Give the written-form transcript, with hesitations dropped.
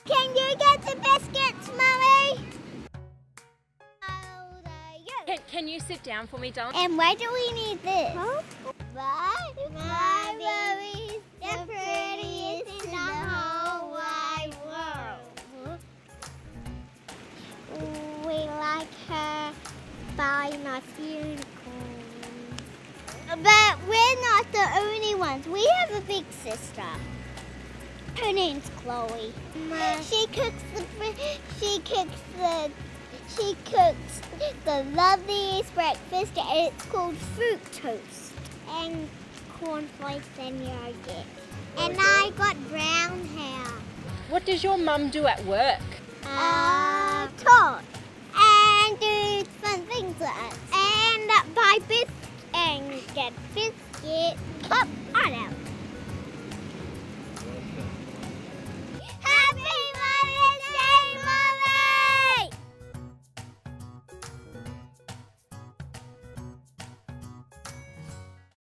Can you get the biscuits, Mummy? Can you sit down for me, darling? And why do we need this? Huh? My Mummy's the prettiest in the whole wide world. We like her by my unicorn. But we're not the only ones. We have a big sister. Her name's Chloe. She cooks the loveliest breakfast, and it's called fruit toast and cornflakes and yogurt. And I got brown hair. What does your mum do at work? Talk and do fun things with us. And buy biscuits and get biscuits. Oh, I know.